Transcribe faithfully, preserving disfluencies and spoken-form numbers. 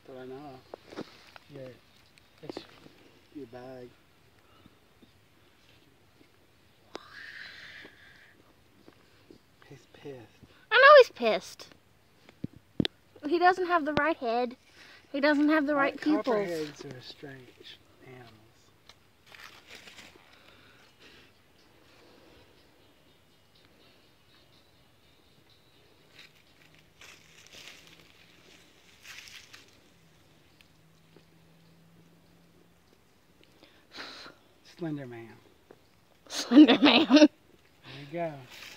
that I know of. Your, it's your bag. He's pissed. I know he's pissed. He doesn't have the right head. He doesn't have the right pupils. Copperheads are strange animals. Slender Man. Slender Man. There you go.